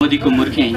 मोदीको मूर्खे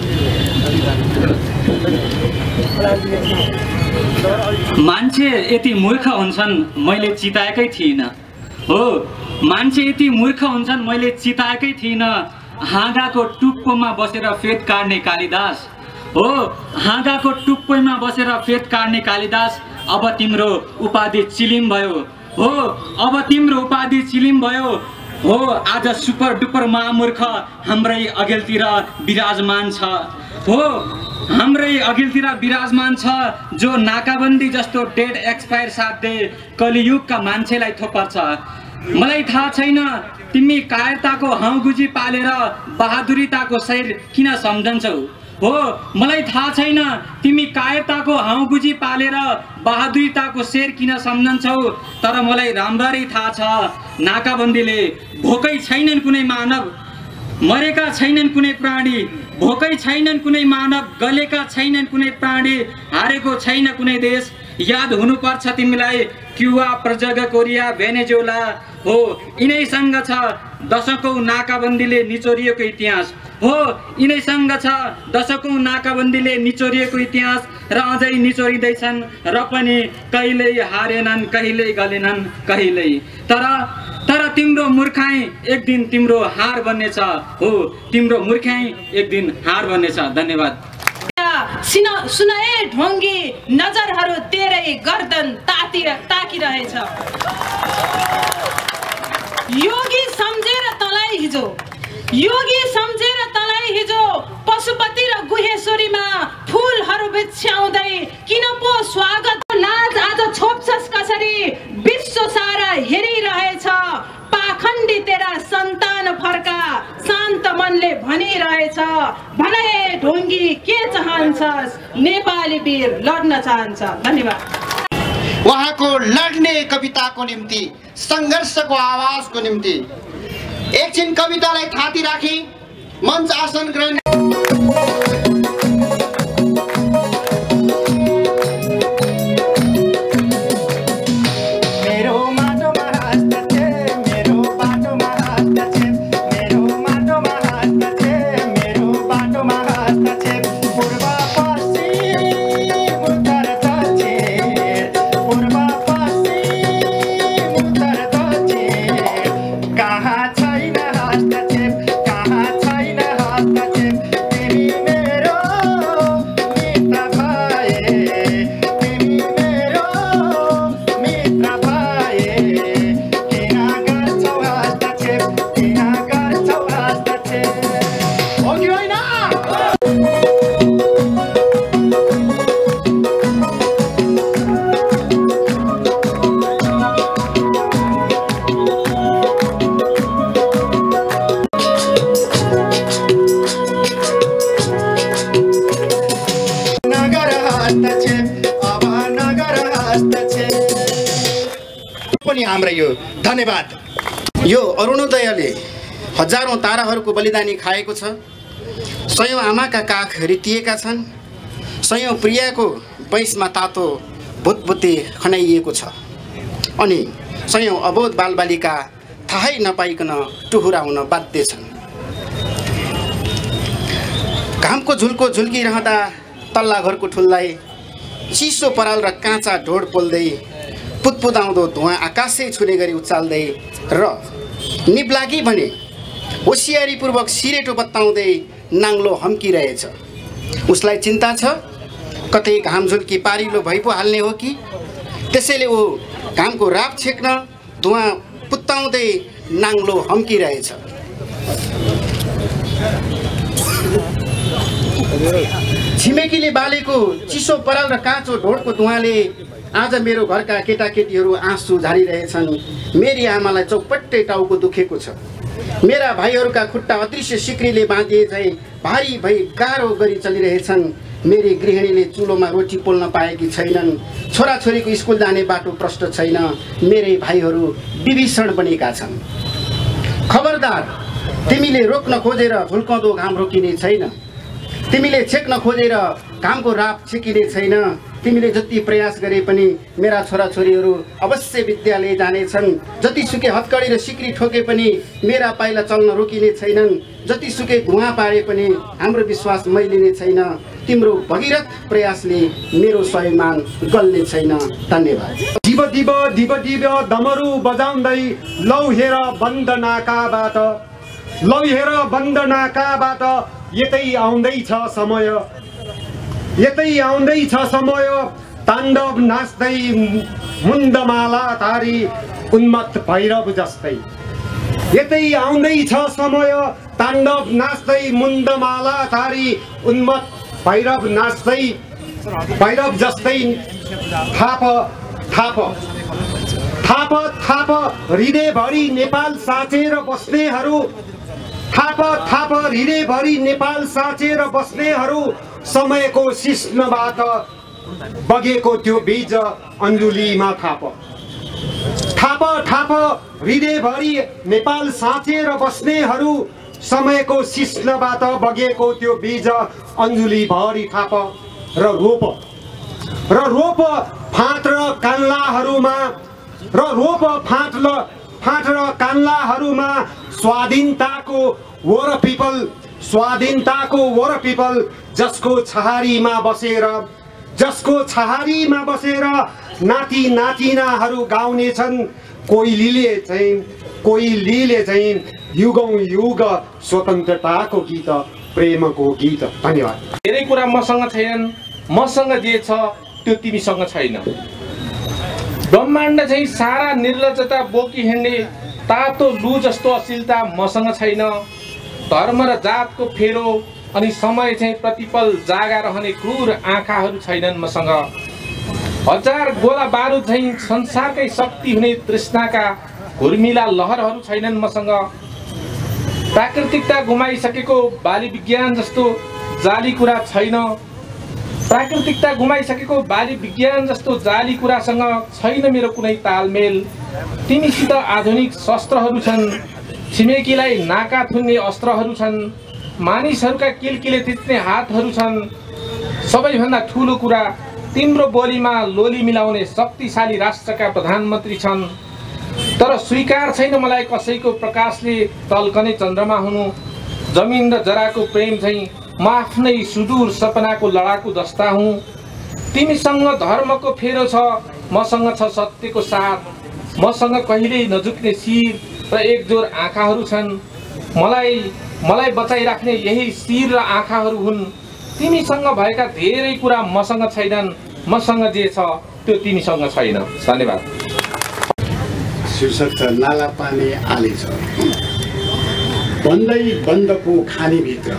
मान्छे यति मूर्ख हुन्छन् मैले चिताएकै थिइनँ हो मान्छे यति मूर्ख हुन्छन् मैले चिताएकै थिइनँ हाँगाको टुप्पोमा बसेर फेद काट्ने कालिदास हो हाँगाको टुप्पोमा बसेर फेद काट्ने कालिदास अब तिम्रो उपाधि चिलिम भयो हो अब तिम्रो उपाधि चिलिम भयो हो आज सुपर डुपर महामूर्ख हाम्रै अघिल्तिर विराजमान छ हो हाम्रै अघिल्तिर विराजमान छ जो नाकाबन्दी जस्तो डेट एक्सपायर साध्य कलियुगका मान्छेलाई थोपर्छ मलाई थाहा छैन तिमी कायरताको हाँउगुजी पालेर बहादुरीताको शैर किन सम्झन्छौ हो मलाई थाहा छैन तिमी कायरताको हाँउगुजी पालेर बहादुरीताको शेर किन सम्झन्छौ तर मलाई राम्ररी थाहा छ नाकाबन्दीले भोकै छैनन् कुनै मानव मरेका छैनन् कुनै प्राणी भोकै छैनन् कुनै मानव गलेका छैनन् कुनै प्राणी हारेको छैन कुनै देश याद हुनुपर्छ तिमीलाई क्युबा प्रजागा कोरिया भेनेजुएला हो यिनैसँग छ दशकौं नाकाबन्दीले निचोरिएको इतिहास हो यिनैसँग छ दशकौं नाकाबन्दीले निचोरिएको इतिहास र अझै निचोरिँदैछन् र पनि कहिल्यै हारेनन् कहिल्यै गलेनन् कहिल्यै तर तिम्रो मूर्खाइ एक दिन तिम्रो हार बन्नेछ हो तिम्रो मूर्खाइ एक दिन हार बन्नेछ धन्यवाद सुनाए ढोंगी नजरहरू तेरै गर्दन ताकिरहेछ योगी सम्झेर तलाई हिजो पशुपति र गुहेश्वरीमा फूलहरू बिछ्याउँदै किन पो स्वागत लाज आज छोप्छस् कसरी विश्व सारा हेरिरहेछ पाखण्डी तेरा सन्तान फर्का शान्त मनले भनिरहेछ भने ढोंगी के चाहन्छस् नेपाली वीर लड्न चाहन्छ धन्यवाद उहाँको लड्ने कविताको निम्ति संघर्षको आवाजको निम्ति एकछिन कवितालाई थाती राखी मञ्च आसन ग्रहण हाम्रा यो धन्यवाद यो अरुणोदयले हजारौं ताराहरूको बलिदानी खाएको छ सयौं आमाका काख रितिएका छन् सयौं प्रियाको वैशमा तातो भुतभुते खनाइएको छ अनि सयौं अबोध बालबालिका थाहै नपाइकन टुहुरा हुन बाध्य छन् घामको झुल्को झुल्किरहँदा तल्ला घरको ठुललाई चिसो पराल र काँचा ढोड पोल्दै पुतपुदाउँदो धुवा आकाशै छुने गरी उचाल्दै र निब्लागी भने होसियारीपूर्वक सिरेटो बत्ताउँदै नाङ्लो हम्किरहेछ उसलाई चिन्ता छ कतै घाम झुल्की पारिलो भइ पो हाल्ने हो कि त्यसैले ऊ घामको राप छेक्न धुवा पुत्ताउँदै नाङ्लो हम्किरहेछ छिमेकीले बालेको चिसो पराल र काँचो ढोडको धुवाले आज मेरो घरका केटाकेटीहरू आँसु झारिरहेछन् मेरी आमालाई चौपट्टै टाउको दुखेको छ मेरा भाइहरूका खुट्टा अदृश्य सिक्रीले बाँधिए झैँ भारी भई गाह्रो गरी चलिरहेछन् मेरी गृहिणीले चुलोमा रोटी पोल्न पाएकी छैनन् छोराछोरीको स्कुल जाने बाटो प्रष्ट छैन मेरै भाइहरू विभीषण बनेका छन् खबरदार तिमीले रोक्न खोजेर झुल्काउँदो घाम रोकिने छैन तिमीले छेक्न खोजेर घामको राप छेकिने छैन तिमीले जति प्रयास गरे पनि मेरा छोराछोरीहरू अवश्य विद्यालय जानेछन् जतिसुकै हत्कडी र सिक्री ठोके पनि मेरा पाइला चल्न रोकिने छैनन् जतिसुकै धुवा पारे पनि हाम्रो विश्वास मैलिने छैन। तिम्रो भगीरथ प्रयासले मेरो स्वाभिमान गल्ने छैन। धन्यवाद। दिव दिव दिव दिव डमरू बजाउँदै लौ हेर बन्द नाकाबाट, लौ हेर बन्द नाकाबाट यतै आउँदैछ समय, यतै आउँदैछ समय। ताण्डव नाच्दै मुण्डमाला तारी उन्मत्त भैरव जस्तै, यतै आउँदैछ समय। ताण्डव नाच्दै मुण्डमाला तारी उन्मत्त भैरव नाच्दै, भैरव जस्तै। थाप थाप थाप थाप हृदयभरि नेपाल साँचेर बस्नेहरू, थाप थाप हृदयभरि नेपाल साँचेर बस्नेहरू। समयको सिस्नबाट बगेको त्यो बीज अञ्जुलीमा थाप, थाप थाप हृदयभरि नेपाल साँचेर बस्नेहरू। समयको सिस्नबाट बगेको त्यो बीज अञ्जुलीभरि थाप र रोप, र रोप फाँट र कान्लाहरूमा, र रोप फाँट र कान्लाहरूमा। स्वाधीनताको वर पिपल, स्वाधीनताको वर पिपल जसको छहारीमा बसेर, जसको छहारीमा बसेर नाति नातिनाहरू गाउनेछन् कोइलीले चाहिँ, कोइलीले चाहिँ युगौं युग स्वतन्त्रताको गीत, प्रेमको गीत। धन्यवाद। धेरै कुरा मसँग छैनन्, मसँग जे छ त्यो तिमीसँग छैन। ब्रह्माण्ड चाहिँ सारा निर्लजता बोकी हिँड्ने तातो लु जस्तो अश्लीलता मसँग छैन। धर्म र जातको फेरो अनि समय चाहिँ प्रतिपल जागा रहने क्रूर आँखाहरू छैनन् मसँग। हजार गोला बारुद चाहिँ संसारकै शक्ति हुने तृष्णाका घुर्मिला लहरहरू छैनन् मसँग। प्राकृतिकता गुमाइसकेको बाली विज्ञान जस्तो जाली कुरा छैन। प्राकृतिकता गुमाइसकेको बाली विज्ञान जस्तो जाली कुरासँग छैन मेरो कुनै तालमेल। तिमीसित आधुनिक शस्त्रहरू छन्, छिमेकीलाई नाका थुन्ने अस्त्रहरू छन्, मानिसहरूका किलकिले थिच्ने हातहरू छन्। सबैभन्दा ठुलो कुरा तिम्रो बोलीमा लोली मिलाउने शक्तिशाली राष्ट्रका प्रधानमन्त्री छन्। तर स्वीकार छैन मलाई कसैको प्रकाशले तल्कने चन्द्रमा हुनु। जमिन र जराको प्रेम चाहिँ म आफ्नै सुदूर सपनाको लडाकु जस्ता हुँ। तिमीसँग धर्मको फेरो छ, मसँग छ सत्यको साथ। मसँग कहिल्यै नझुक्ने शिर र एकजोर आँखाहरू छन्। मलाई बचाइराख्ने यही शिर र आँखाहरू हुन्। तिमीसँग भएका धेरै कुरा मसँग छैनन्, मसँग जे छ त्यो तिमीसँग छैन। धन्यवाद। शीर्षक छ नाला पानी आली छ। बन्दै बन्दको खानीभित्र,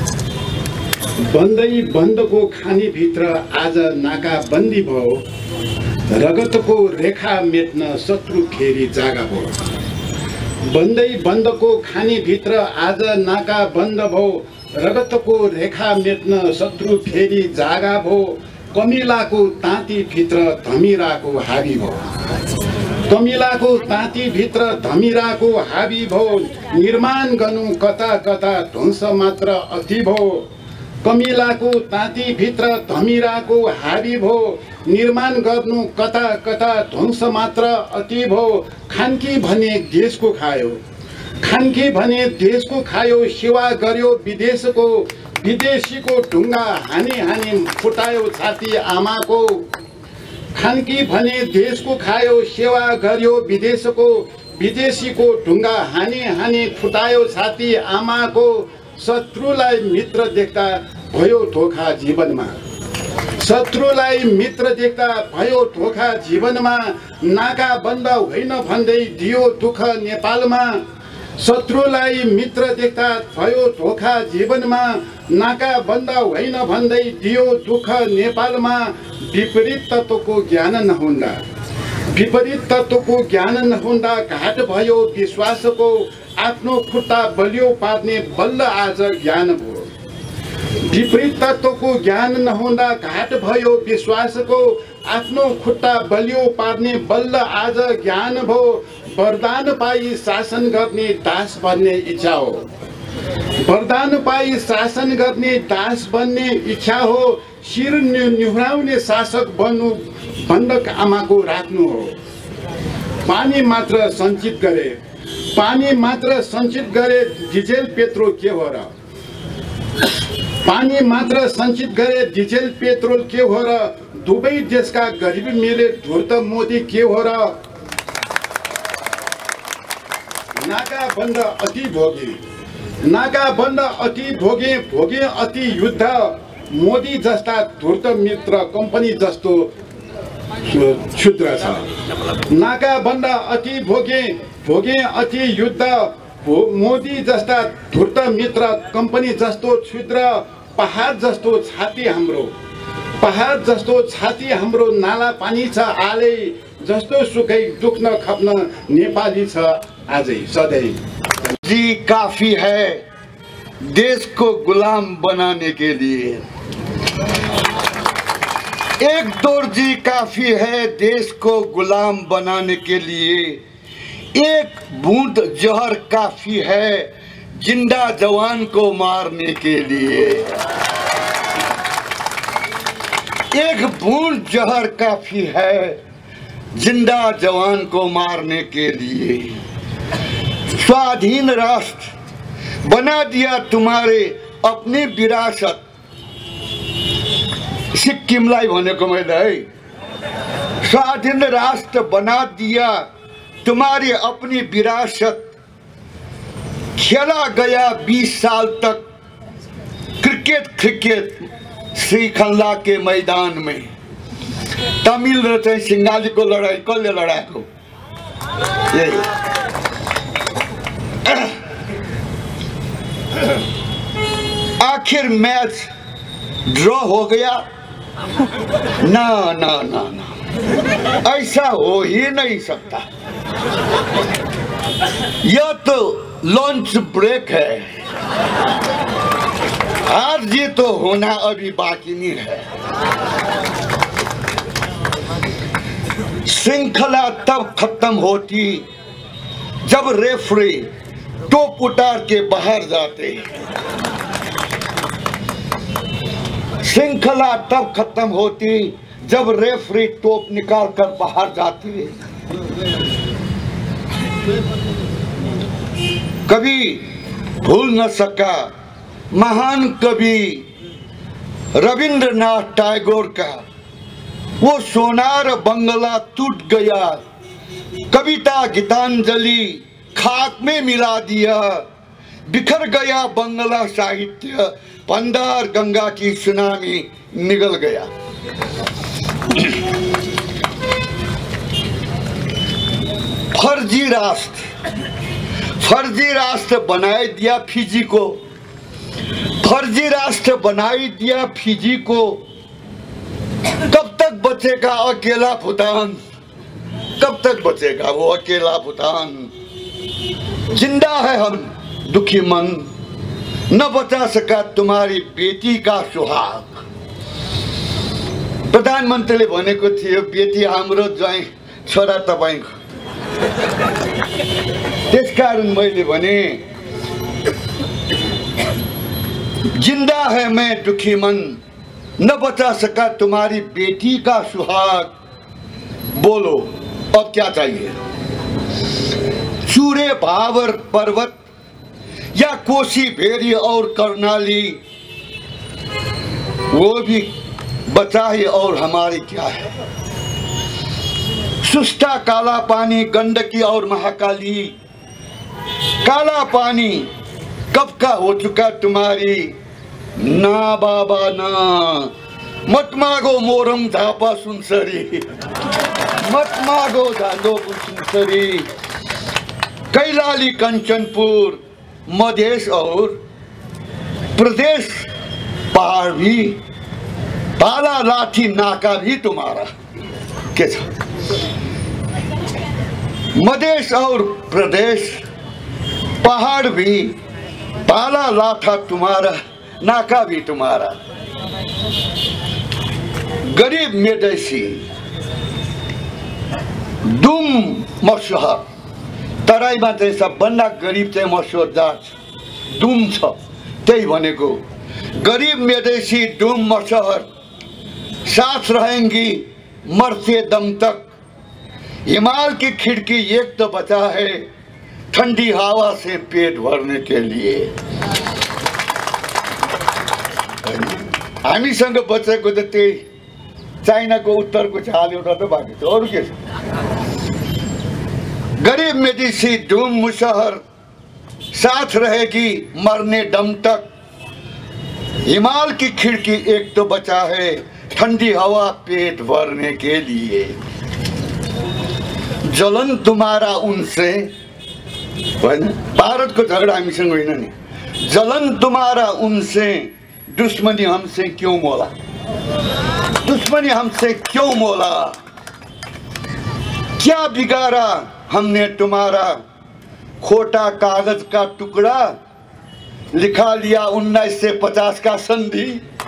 बन्दै बन्दको खानीभित्र आज नाका बन्दी भयो। रगतको रेखा मेट्न शत्रु फेरि जागा भयो। बन्दै बन्दको खानीभित्र आज नाका बन्द भयो। रगतको रेखा मेट्न शत्रु फेरि जागा भयो। कमिलाको ताँतीभित्र धमिराको हाबी भयो। कमिलाको ताँतीभित्र धमिराको हाबी भयो। निर्माण गर्नु कता कता ध्वंस मात्र अति भयो। कमिलाको ताँतीभित्र धमिराको हाबी भयो। निर्माण गर्नु कता कता ध्वंस मात्र अति भयो। खान्की भने देशको खायो, खान्की भने देशको खायो। सेवा गर्यो विदेशको, विदेशीको ढुङ्गा हानी हानी फुटायो छाती आमाको। खान्की भने देशको खायो, सेवा गर्यो विदेशको, विदेशीको ढुङ्गा हानी हानी फुटायो छाती आमाको। शत्रुलाई मित्र देख्दा भयो धोखा जीवनमा, शत्रुलाई मित्र देख्दा भयो धोखा जीवनमा। नाका बन्द होइन भन्दै दियो दुःख नेपालमा। शत्रुलाई मित्र देख्दा भयो धोखा जीवनमा। नाका बन्द होइन भन्दै दियो दुःख नेपालमा। विपरीत तत्त्वको ज्ञान नहुँदा, विपरीत तत्त्वको ज्ञान नहुँदा घाट भयो विश्वासको। आफ्नो खुट्टा बलियो पार्ने बल्ल आज ज्ञान भयो। विपरीत तत्त्वको ज्ञान नहुँदा घाट भयो विश्वासको। आफ्नो खुट्टा बलियो पार्ने बल्ल आज ज्ञान भयो। वरदान पाई शासन गर्ने दास बन्ने इच्छा हो, वरदान पाई शासन गर्ने दास बन्ने इच्छा हो। शिर निहुराउने शासक बन्नु बन्धक आमाको राख्नु हो। पानी मात्र सञ्चित गरे, पानी मात्र सञ्चित गरे डिजेल पेट्रोल के हो र? पानी मात्र सञ्चित गरे डिजेल पेट्रोल के हो र? दुवै देशका गरिबी मेरे धुर्त मोदी के हो र? नाका बन्द अति भोगे, नाका बन्द अति भोगे, भोगे अति युद्ध। मोदी जस्ता धुर्त मित्र कम्पनी जस्तो क्षुद्र छ। नाका बन्द अति भोगे, भोगे अति युद्ध। मोदी जस्ता धुर्त मित्र कम्पनी जस्तो क्षुद्र। पहाड जस्तो छाती हाम्रो, पहाड जस्तो छाती हाम्रो। नाला पानी छ आलै जस्तो सुकै दुख्न खप्न नेपाली छ आजै सधैँ। जी काफी है देश को गुलाम बनाने के लिए, एक दोर्जी काफी है देश को गुलाम बनाने के लिए। एक बूंद जहर काफी है जिंदा जवान को मारने के लिए। एक बूंद जहर काफी है जिंदा जवान को मारने के लिए। स्वाधीन राष्ट्र बना दिया तुम्हारे अपनी विरासत। सिक्किमलाई भनेको मैले है, स्वाधीन राष्ट्र बना दिया तुम्हारी अपनी विरासत। खेला गया 20 साल तक क्रिकेट क्रिकेट श्रीखल्ला के मैदान में। तमिल र चाहिँ सिंगालीको लडाई कसले लडाएको? यही। आखिर मैच ड्रॉ हो गया? ना ना ना ना, ऐसा हो ही नहीं सकता। यह तो लंच ब्रेक है, हार जीत तो होना अभी बाकी नहीं है। श्रृंखला तब खत्म होती जब रेफरी टोप उतार के बाहर जाते। श्रृंखला तब खत्म होती जब रेफरी टोप निकाल कर बाहर जाती। कभी भूल न सका महान कवि रविंद्रनाथ टैगोर का वो सोनार बंगला टूट गया, कविता गीतांजलि खाक में मिला दिया। बिखर गया बंगला साहित्य, पंदार गंगा की सुनामी निगल गया। फर्जी राष्ट्र बनाए दिया फिजी को, फर्जी राष्ट्र बनाई दिया फिजी को। कब तक बचेगा अकेला भूटान? कब तक बचेगा वो अकेला भूटान? जिंदा है हम दुखी मन, न बचा सका तुम्हारी बेटी का सुहाग। प्रधानमन्त्रीले भनेको थियो बेटी हाम्रो ज्वाइँ छोरा तपाईको। त्यसकारण मैले भने जिंदा है मैं दुखी मन, न बचा सका तुम्हारी बेटी का सुहाग। बोलो अब क्या चाहिए? चूरे भावर पर्वत या कोसी भेरी और कर्णाली, वो भी बचाए और हमारी क्या है? सुस्ता काला पानी गंडकी और महाकाली, काला पानी कब का हो चुका तुम्हारी? ना बाबा ना, मत मागो मोरम झापा सुनसरी, मत मागो झांदो सुनसरी। कैलाली कंचनपुर मधेश और प्रदेश पहाड़ भी, पाला लाठी नाका भी तुम्हारा। के मधेश और प्रदेश पहाड़ भी, पाला लाठा तुम्हारा, नाका भी तुम्हारा। गरीब मेदैसी दुम मसहर, तराईमा चाहिँ सबभन्दा गरिब चाहिँ मसहर जात दुम छ। त्यही भनेको गरीब मेदैसी दुम मसहर, साथ रहेंगी मरते दम तक। हिमाल की खिड़की एक तो बचा है, ठंडी हवा से पेट भरने के लिए। हामीसँग बचेको त त्यही चाइनाको उत्तरको छाल एउटा त बाँकी छ, अरू के छ? गरीब मेदिसी धूम मुसहर साथ रहेगी मरने दम तक। हिमाल की खिड़की एक तो बचा है ठंडी हवा पेट भरने के लिए। जलन तुम्हारा उनसे, भारत को झगड़ा हामीसँग होइन नि। जलन तुम्हारा उनसे, दुश्मनी हमसे क्यों मोला? दुश्मनी हमसे क्यों मोला? क्या बिगाड़ा हमने तुम्हारा? खोटा कागज का टुकड़ा लिखा लिया 1950 का संधि।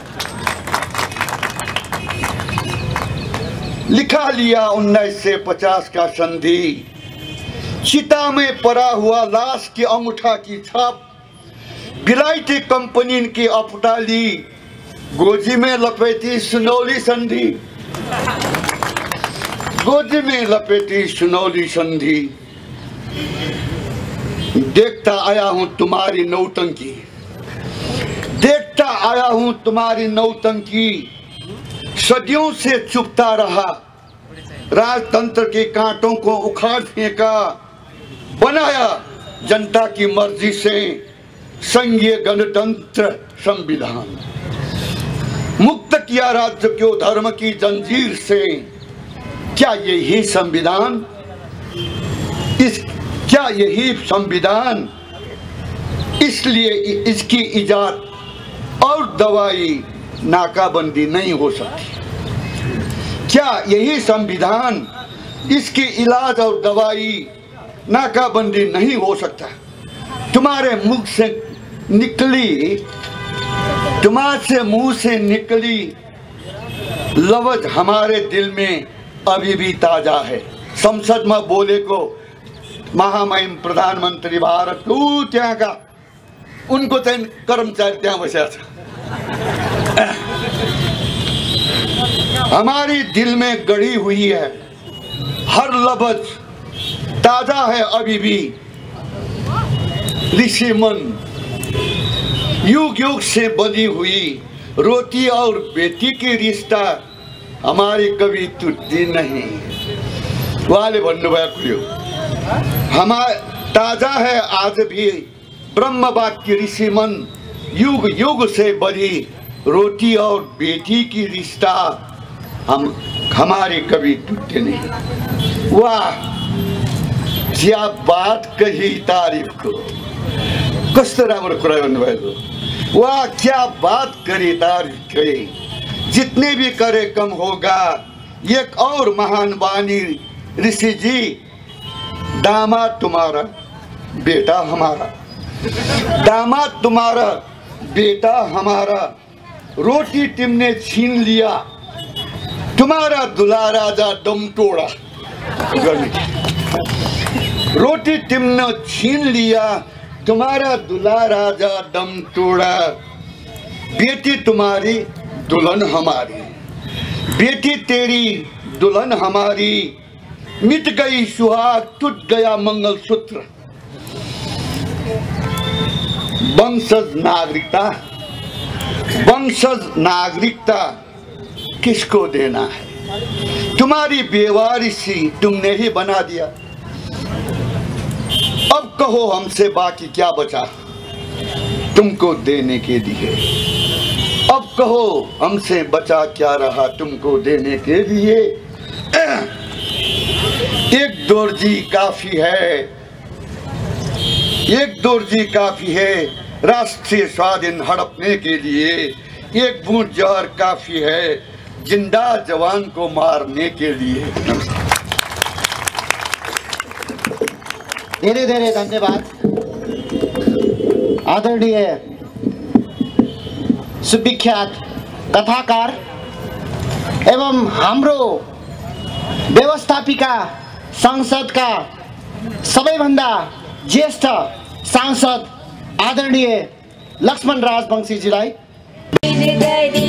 लिखा लिया 1950 का संधि। चिता में पड़ा हुआ लाश की अंगूठा की छाप, विलायती कंपनी की अपटाली गोजी में लपेटी सुनौली संधि। गोजी में लपेटी सुनौली संधि। देखता आया हूं तुम्हारी नौटंकी, देखता आया हूं तुम्हारी नौटंकी। सदियों से चुपता रहा, राजतंत्र के कांटों को उखाड़ फेंका, बनाया जनता की मर्जी से संघीय गणतंत्र संविधान। मुक्त किया राज्य को धर्म की जंजीर से। क्या यही संविधान, क्या यही संविधान? इसलिए इसकी इजाद और दवाई नाकाबंदी नहीं हो सकती। क्या यही संविधान, इसकी इलाज और दवाई नाकाबंदी नहीं हो सकता? तुम्हारे मुंह से निकली, तुम्हारे मुंह से निकली लफ्ज हमारे दिल में अभी भी ताजा है। संसद में बोले को महामहिम प्रधानमंत्री भारत को त्यहाँ का उनको चाहिँ कर्मचारी त्यहाँ बसेको छ। हमारी दिल में गढ़ी हुई है, हर लफ्ज ताजा है अभी भी। ऋषि मन युग युग से बनी हुई रोटी और बेटी की रिश्ता हमारी कभी टूटती नहीं। उहाँले भन्नुभएको यो हमारा ताजा है आज भी। ब्रह्मवाद की ऋषि मन युग युग से बनी रोटी और बेटी की रिश्ता हमारे कभी टूटते नहीं। वाह, क्या बात कही तारीफ को, कस्तो राम्रो कुरा गर्नुभएको। वाह, क्या बात करी तारीफ कही। जितने भी करे कम होगा। एक और महान वाणी ऋषि जी, दामाद तुम्हारा बेटा हमारा, दामाद तुम्हारा बेटा हमारा। रोटी तुमने छीन लिया, तुम्हारा दुल्हा राजा दम तोड़ा। रोटी तुमने छीन लिया, तुम्हारा दुल्हा राजा दम तोड़ा। बेटी तुम्हारी दुल्हन हमारी, बेटी तेरी दुल्हन हमारी। मिट गई सुहाग, टूट गया मंगलसूत्र। वंशज नागरिकता, वंशज नागरिकता किसको देना है? तुम्हारी बेवारिसी तुमने ही बना दिया। अब कहो हमसे बाकी क्या बचा तुमको देने के लिए? अब कहो हमसे बचा क्या रहा तुमको देने के लिए? एक दोर्जी काफी है, एक दोर्जी काफी है राष्ट्रीय स्वाधीन हड़पने के लिए। एक बूंद जहर काफी है जिंदा जवान को मारने के लिए। धेरै धेरै धन्यवाद आदरणीय सुविख्यात कथाकार एवं हाम्रो व्यवस्थापिका संसदका सबैभन्दा ज्येष्ठ सांसद आदरणीय लक्ष्मण राजवंशीजीलाई